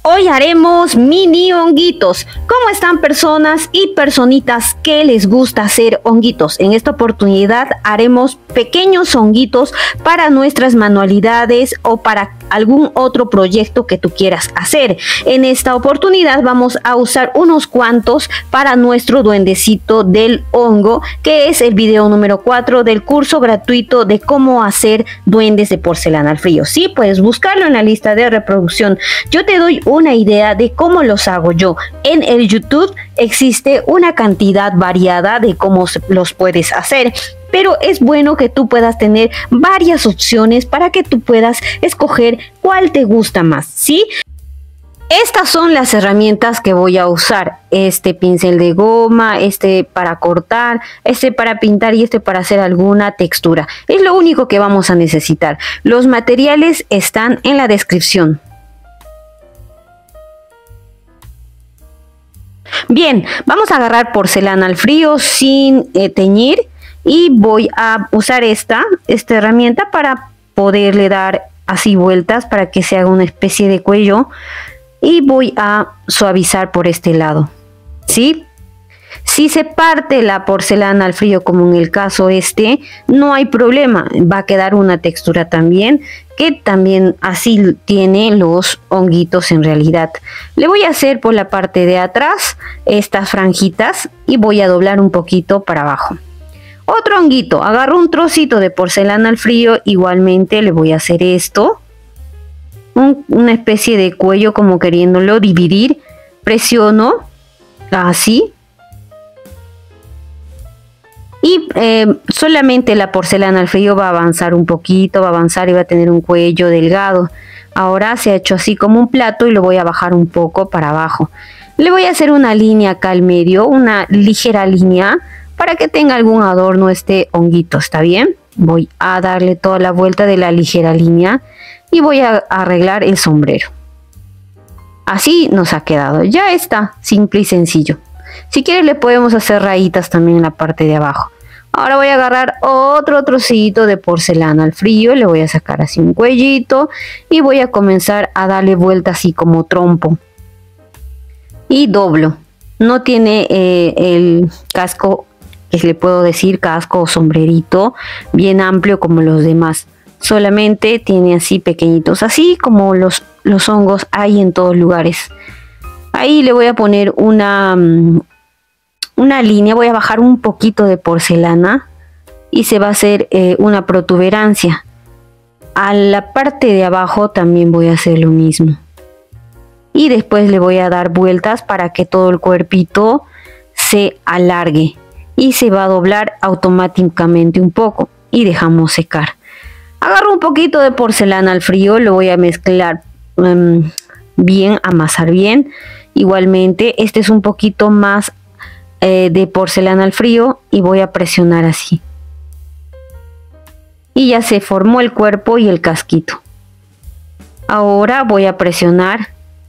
Hoy haremos mini honguitos. ¿Cómo están personas y personitas que les gusta hacer honguitos? En esta oportunidad haremos pequeños honguitos para nuestras manualidades o para algún otro proyecto que tú quieras hacer. En esta oportunidad vamos a usar unos cuantos para nuestro duendecito del hongo, que es el video número 4 del curso gratuito de cómo hacer duendes de porcelana al frío. Sí, puedes buscarlo en la lista de reproducción. Yo te doy una idea de cómo los hago yo. En el YouTube existe una cantidad variada de cómo los puedes hacer, pero es bueno que tú puedas tener varias opciones para que tú puedas escoger cuál te gusta más, ¿sí? Estas son las herramientas que voy a usar. Este pincel de goma, este para cortar, este para pintar y este para hacer alguna textura. Es lo único que vamos a necesitar. Los materiales están en la descripción. Bien, vamos a agarrar porcelana al frío sin teñir y voy a usar esta herramienta para poderle dar así vueltas para que se haga una especie de cuello y voy a suavizar por este lado, ¿sí? Si se parte la porcelana al frío, como en el caso no hay problema, va a quedar una textura también, que también así tiene los honguitos en realidad. Le voy a hacer por la parte de atrás estas franjitas y voy a doblar un poquito para abajo. Otro honguito, agarro un trocito de porcelana al frío, igualmente le voy a hacer esto, una especie de cuello como queriéndolo dividir, presiono así. Y solamente la porcelana al frío va a avanzar un poquito, va a avanzar y va a tener un cuello delgado. Ahora se ha hecho así como un plato y lo voy a bajar un poco para abajo. Le voy a hacer una línea acá al medio, una ligera línea para que tenga algún adorno este honguito, ¿está bien? Voy a darle toda la vuelta de la ligera línea y voy a arreglar el sombrero. Así nos ha quedado, ya está, simple y sencillo. Si quieres le podemos hacer rayitas también en la parte de abajo. Ahora voy a agarrar otro trocito de porcelana al frío, le voy a sacar así un cuellito y voy a comenzar a darle vuelta así como trompo. Y doblo. No tiene el casco, que le puedo decir casco o sombrerito, bien amplio como los demás. Solamente tiene así pequeñitos, así como los hongos hay en todos lugares. Ahí le voy a poner una línea, voy a bajar un poquito de porcelana y se va a hacer una protuberancia. A la parte de abajo también voy a hacer lo mismo. Y después le voy a dar vueltas para que todo el cuerpito se alargue. Y se va a doblar automáticamente un poco y dejamos secar. Agarro un poquito de porcelana al frío, lo voy a mezclar bien, amasar bien. Igualmente, este es un poquito más de porcelana al frío y voy a presionar así. Y ya se formó el cuerpo y el casquito. Ahora voy a presionar.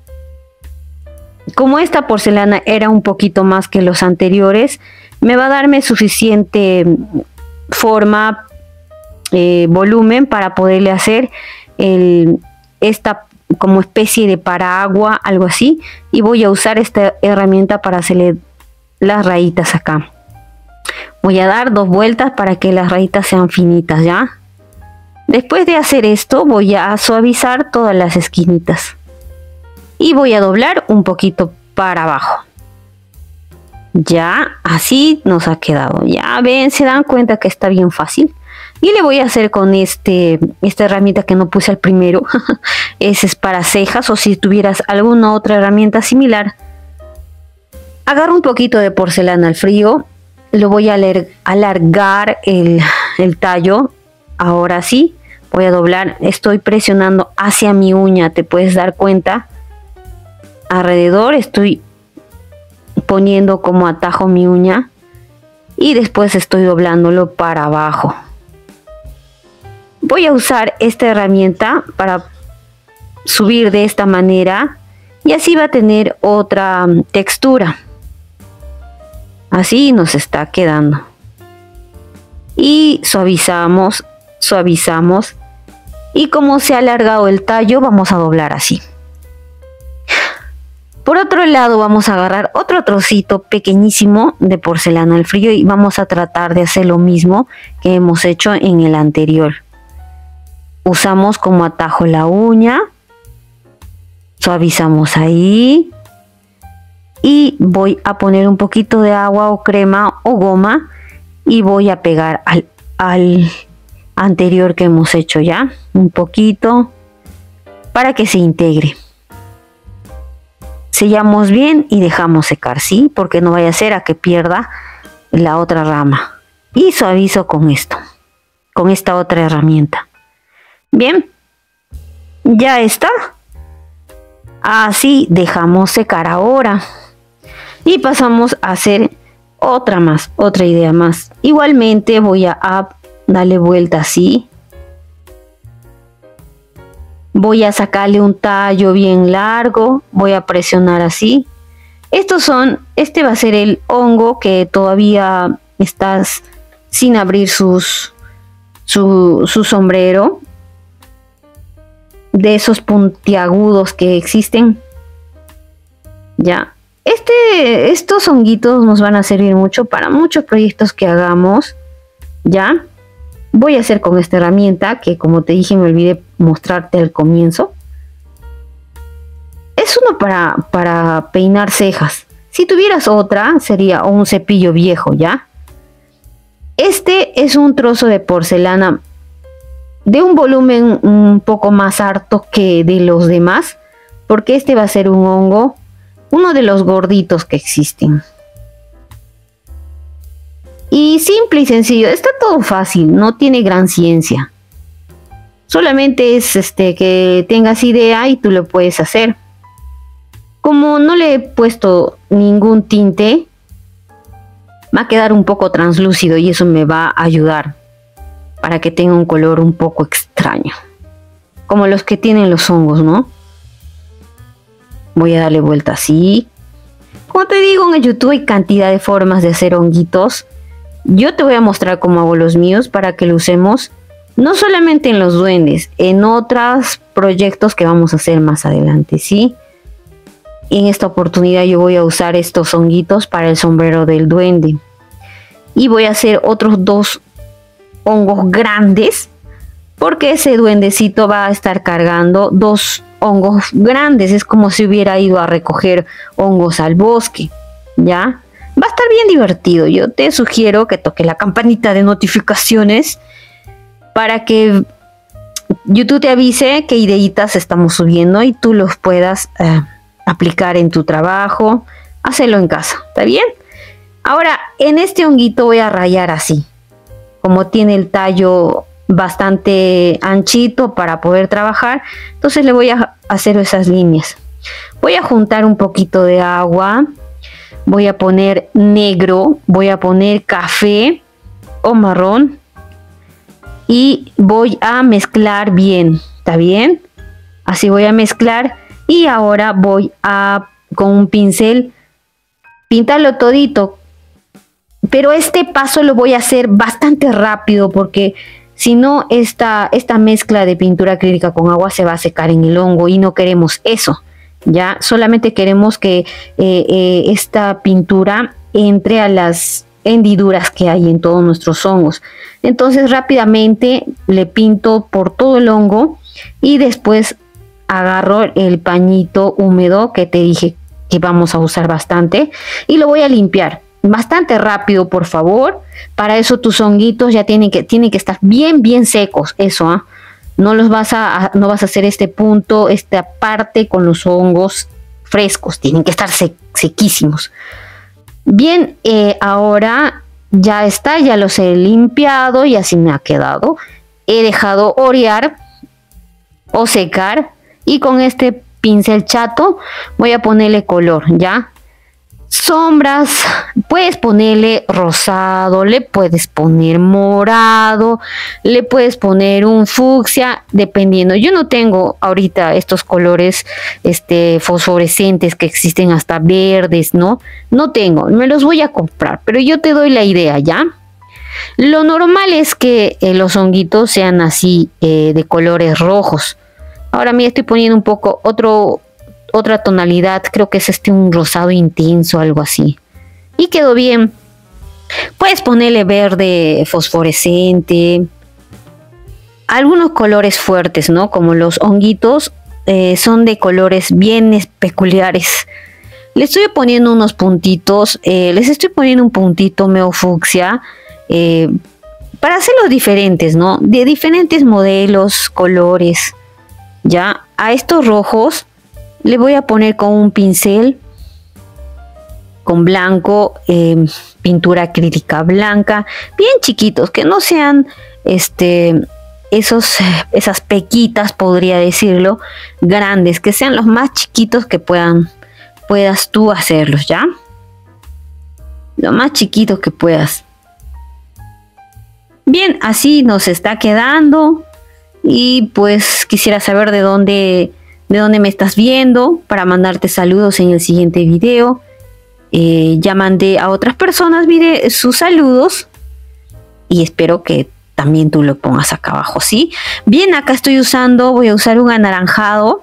Como esta porcelana era un poquito más que los anteriores, me va a darme suficiente forma, volumen para poderle hacer esta como especie de paraagua, algo así, y voy a usar esta herramienta para hacerle las rayitas acá. Voy a dar 2 vueltas para que las rayitas sean finitas, ¿ya? Después de hacer esto voy a suavizar todas las esquinitas y voy a doblar un poquito para abajo. Ya, así nos ha quedado. Ya ven, se dan cuenta que está bien fácil. Y le voy a hacer con esta herramienta que no puse al primero. Ese es para cejas, o si tuvieras alguna otra herramienta similar. Agarro un poquito de porcelana al frío. Lo voy a alargar el tallo. Ahora sí, voy a doblar. Estoy presionando hacia mi uña, te puedes dar cuenta. Alrededor estoy poniendo como atajo mi uña. Y después estoy doblándolo para abajo. Voy a usar esta herramienta para subir de esta manera y así va a tener otra textura. Así nos está quedando. Y suavizamos, suavizamos. Y como se ha alargado el tallo, vamos a doblar así. Por otro lado, vamos a agarrar otro trocito pequeñísimo de porcelana al frío y vamos a tratar de hacer lo mismo que hemos hecho en el anterior. Usamos como atajo la uña, suavizamos ahí y voy a poner un poquito de agua o crema o goma y voy a pegar al anterior que hemos hecho ya, un poquito para que se integre. Sellamos bien y dejamos secar, ¿sí? Porque no vaya a ser a que pierda la otra rama. Y suavizo con esto, con esta otra herramienta. Bien, ya está. Así dejamos secar ahora. Y pasamos a hacer otra idea más. Igualmente voy a darle vuelta así. Voy a sacarle un tallo bien largo, voy a presionar así. Este va a ser el hongo que todavía estás sin abrir su sombrero. De esos puntiagudos que existen. Ya. Estos honguitos nos van a servir mucho para muchos proyectos que hagamos. Ya. Voy a hacer con esta herramienta que, como te dije, me olvidé mostrarte al comienzo. Es uno para peinar cejas. Si tuvieras otra, sería un cepillo viejo, ¿ya? Este es un trozo de porcelana de un volumen un poco más harto que de los demás, porque este va a ser un hongo, uno de los gorditos que existen. Y simple y sencillo, está todo fácil, no tiene gran ciencia. Solamente es que tengas idea y tú lo puedes hacer. Como no le he puesto ningún tinte, va a quedar un poco translúcido y eso me va a ayudar para que tenga un color un poco extraño, como los que tienen los hongos, ¿no? Voy a darle vuelta así. Como te digo, en YouTube hay cantidad de formas de hacer honguitos. Yo te voy a mostrar cómo hago los míos para que lo usemos no solamente en los duendes, en otros proyectos que vamos a hacer más adelante, ¿sí? En esta oportunidad yo voy a usar estos honguitos para el sombrero del duende. Y voy a hacer otros 2 hongos grandes, porque ese duendecito va a estar cargando 2 hongos grandes. Es como si hubiera ido a recoger hongos al bosque, ¿ya? Va a estar bien divertido. Yo te sugiero que toques la campanita de notificaciones para que YouTube te avise qué ideitas estamos subiendo y tú los puedas aplicar en tu trabajo, hacerlo en casa, ¿está bien? Ahora, en este honguito voy a rayar así, como tiene el tallo bastante anchito para poder trabajar, entonces le voy a hacer esas líneas. Voy a juntar un poquito de agua, voy a poner negro, voy a poner café o marrón y voy a mezclar bien, ¿está bien? Así voy a mezclar y ahora voy a, con un pincel, pintarlo todito. Pero este paso lo voy a hacer bastante rápido porque si no esta mezcla de pintura acrílica con agua se va a secar en el hongo y no queremos eso. Ya solamente queremos que esta pintura entre a las hendiduras que hay en todos nuestros hongos. Entonces rápidamente le pinto por todo el hongo y después agarro el pañito húmedo que te dije que vamos a usar bastante y lo voy a limpiar bastante rápido, por favor. Para eso tus honguitos ya tienen que estar bien secos. Eso, no vas a hacer este punto, esta parte con los hongos frescos, tienen que estar sequísimos. Bien, ahora ya está, ya los he limpiado y así me ha quedado. He dejado orear o secar y con este pincel chato voy a ponerle color, ¿ya? Sombras, puedes ponerle rosado, le puedes poner morado, le puedes poner un fucsia, dependiendo. Yo no tengo ahorita estos colores fosforescentes que existen hasta verdes, ¿no? No tengo, me los voy a comprar, pero yo te doy la idea, ¿ya? Lo normal es que los honguitos sean así de colores rojos. Ahora mira, estoy poniendo un poco otro otra tonalidad, creo que es un rosado intenso, algo así. Y quedó bien. Puedes ponerle verde fosforescente, algunos colores fuertes, ¿no? Como los honguitos son de colores bien peculiares. Le estoy poniendo unos puntitos, les estoy poniendo un puntito medio fucsia para hacerlos diferentes, ¿no? De diferentes modelos, colores. Ya, a estos rojos le voy a poner con un pincel con blanco, pintura acrílica blanca, bien chiquitos, que no sean esas pequitas, podría decirlo, grandes, que sean los más chiquitos que puedas tú hacerlos, ¿ya? Lo más chiquito que puedas. Bien, así nos está quedando. Y pues quisiera saber de dónde me estás viendo para mandarte saludos en el siguiente video. Ya mandé a otras personas sus saludos y espero que también tú lo pongas acá abajo, ¿sí? Bien, acá voy a usar un anaranjado,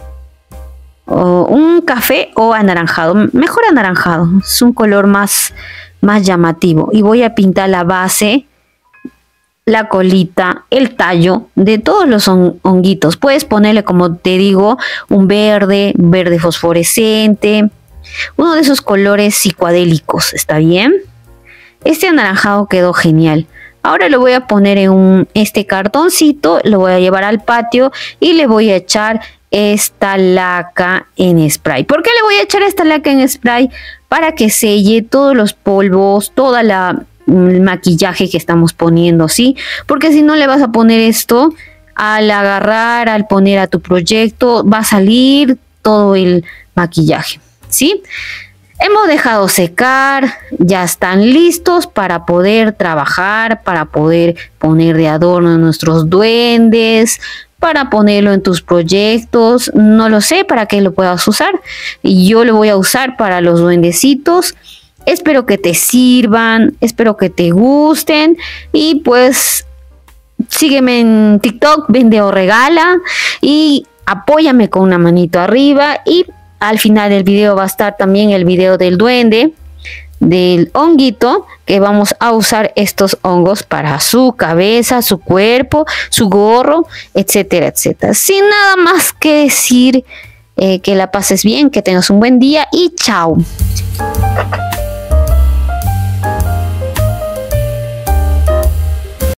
o un café o anaranjado, mejor anaranjado, es un color más llamativo, y voy a pintar la base, la colita, el tallo de todos los honguitos. Puedes ponerle, como te digo, un verde fosforescente, uno de esos colores psicodélicos, ¿está bien? Este anaranjado quedó genial. Ahora lo voy a poner en este cartoncito, lo voy a llevar al patio y le voy a echar esta laca en spray. ¿Por qué le voy a echar esta laca en spray? Para que selle todos los polvos, toda el maquillaje que estamos poniendo, ¿sí? Porque si no le vas a poner esto, al poner a tu proyecto, va a salir todo el maquillaje, ¿sí? Hemos dejado secar, ya están listos para poder trabajar, para poder poner de adorno nuestros duendes, para ponerlo en tus proyectos, no lo sé para qué lo puedas usar. Yo lo voy a usar para los duendecitos. Espero que te sirvan, espero que te gusten y pues sígueme en TikTok, vende o regala y apóyame con una manito arriba, y al final del video va a estar también el video del duende, del honguito, que vamos a usar estos hongos para su cabeza, su cuerpo, su gorro, etcétera, etcétera. Sin nada más que decir, que la pases bien, que tengas un buen día y chao.